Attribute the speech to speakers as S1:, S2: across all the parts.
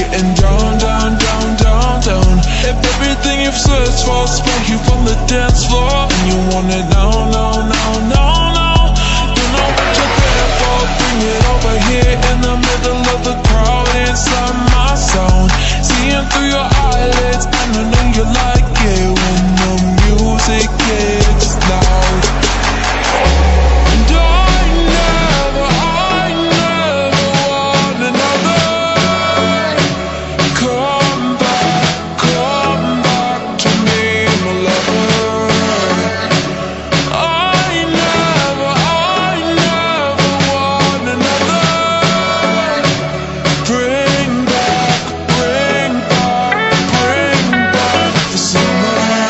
S1: getting down, down, down, down, down. If everything you've searched for spark you from the dance floor, and you want it now, now, now, now, now. You know what you're there for, bring it over here in the middle of the crowd, inside my sound. Seeing through your eyelids, and I know you like it when the music gets loud. And I never want another. Come back to me, my lover. I never want another. Bring back the summer.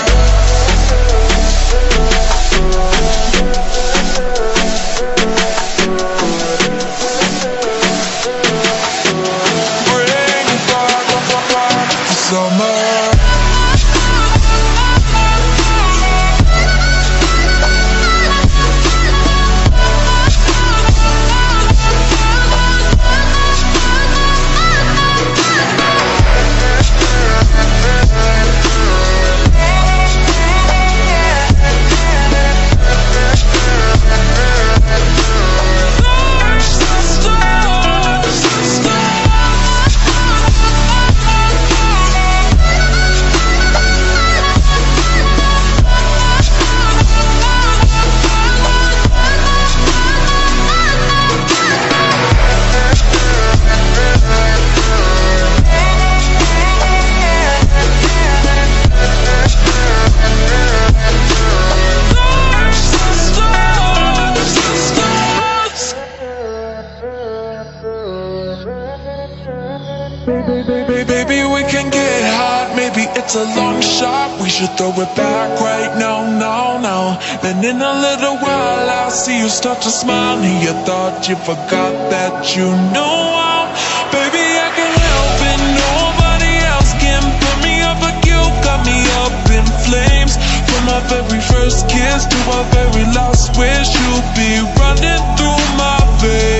S1: Baby, we can get hot, maybe it's a long shot. We should throw it back right now, now, now. Then in a little while I'll see you start to smile, and you thought you forgot that you know how. Baby, I can help it, nobody else can put me up, but you got me up in flames. From our very first kiss to our very last wish, you'll be running through my veins.